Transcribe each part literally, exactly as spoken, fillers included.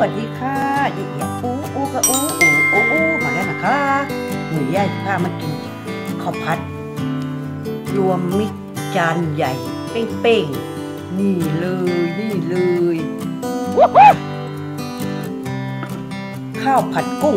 วัสดีค่ะยายเอียดอู้อู้กะอู้อู้อู้อู้มาแล้วนะคะหนูย่ายพามากินข้าวผัดรวมมิตรจานใหญ่เป้งๆนี่เลยนี่เลยข้าวผัดกุ้ง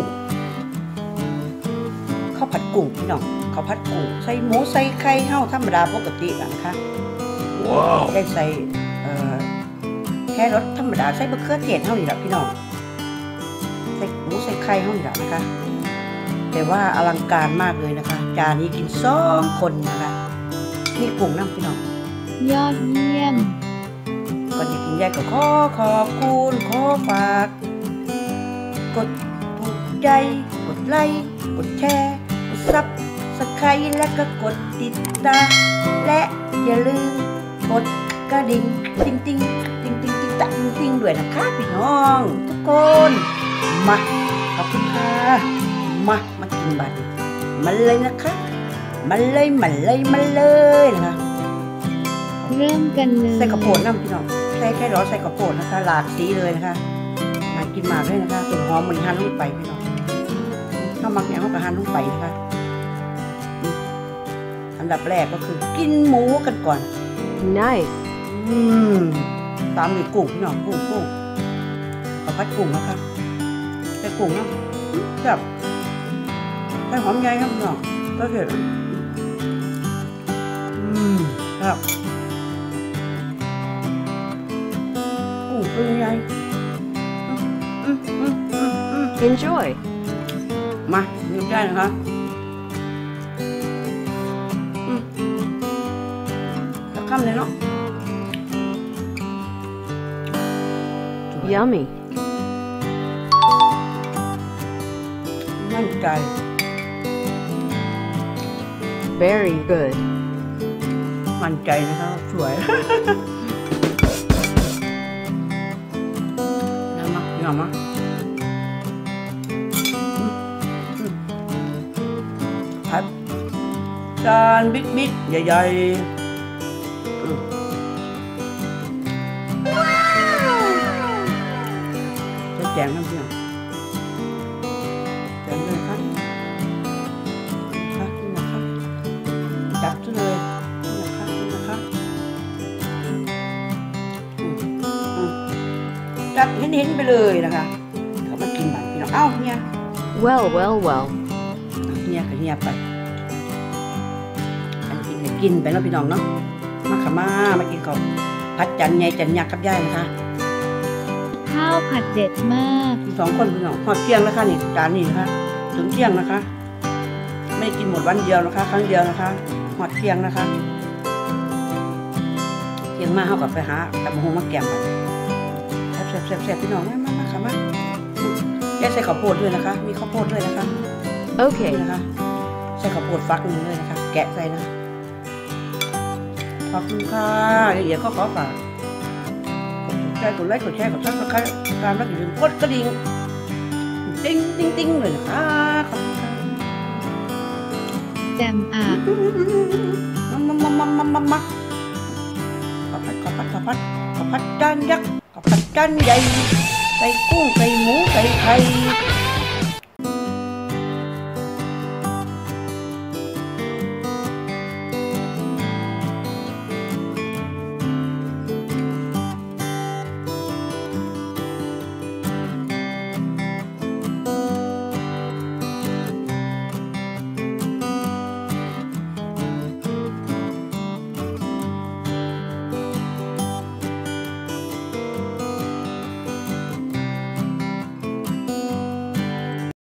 ข้าวผัดกุ้งพี่น้องข้าวผัดกุ้งใส่หมูใส่ไข่เฮาธรรมดาปกตินะคะว้าวได้ใส่แค่รสธรรมดาใส่มะเขือเทศเท่านี้แหละพี่น้องใส่หมูใส่ไข่เท่านี้แหละนะคะแต่ว่าอลังการมากเลยนะคะจานนี้กินสองคนนะคะนี่กุ้งน้ำพี่น้องยอดเยี่ยมก่อนจะกินยายก็ขอขอบคุณขอฝากกดถูกใจกดไลค์กดแชร์กดซับสไครต์และก็กดติดตามและอย่าลืมกดกระดิ่งติ๊งติ๊งติ๊งติ๊งติ๊งติ๊งติ๊งด้วยนะคะพี่น้องทุกคนมาขอบคุณค่ะมามากินบัตรมันเลยนะคะมันเลยมันเลยมันเลยนะคะเริ่มกันเลยใส่กระโปรงน้ำพี่น้องใส่แค่ร้อนใส่กระโปรงนะคะหลากสีเลยนะคะมากินมากเลยนะคะส่วนหอมมันหั่นลงไปพี่น้องข้าวมักเนี่ยเขาก็หั่นลงไปนะคะอันดับแรกก็คือกินหมูกันก่อน nice อืมตามด้วยกุ้งพี่น้องกุ้งกุ้งข้าวผัดกุ้งนะคะใส่กุ้งเนาะแบบใส่หอมใหญ่ครับพี่น้องก็เผ็ดอืมครับกุ้งตัวใหญ่ enjoy มาดูได้นะคะสักคำเลยเนาะ yummy มั่นใจ very good มั่นใจนะคะสวยน้ำมะน้ำมะผัดจานบิ๊กบิ๊กใหญ่ๆจะแจงน้ำเปรี้ยวแจงเลยครับค่ะนี่นะคะจับซะเลยนี่นะคะนี่นะคะจับเห็นๆไปเลยนะคะเขามากินบัตรพี่น้องเอ้าเนี่ย well well well เนี่ยก็เนี่ยไปอันกินเลยกินไปแล้วพี่น้องเนาะมาขามามากินก่อนผัดจันใหญ่จันยักษ์กับย่ายนะคะข้าวผัดเด็ดมากสองคนพี่น้องหอดเที่ยงนะคะนี่จานนี้นะคะถึงเที่ยงนะคะไม่กินหมดวันเดียวนะคะครั้งเดียวนะคะหอดเที่ยงนะคะเที่ยงมาเข้ากับไปหาตำหูมาแกงกันแซ่บแซ่บแซ่บแซ่บพี่น้องมามามาค่ะมาแยกใส่ข้าวโพดด้วยนะคะมีข้าวโพดด้วยนะคะโอเคนะคะใส่ข้าวโพดฟักนึงเลยนะคะแกะใส่นะขอบคุณค่ะเดี๋ยวก็ขอฝากกดไลค์กดไลค์กดแชร์กดซับสไครต์ตามแล้วอย่าลืมกดกระดิ่งติ้งติ้งติ้งเลยนะคะขอบคุณค่ะแจ่มอ่ะมามามามามามาข้าวผัดข้าวผัดข้าวผัดข้าวผัดจานยักษ์ข้าวผัดจานใหญ่ใส่กุ้งใส่หมูใส่ไข่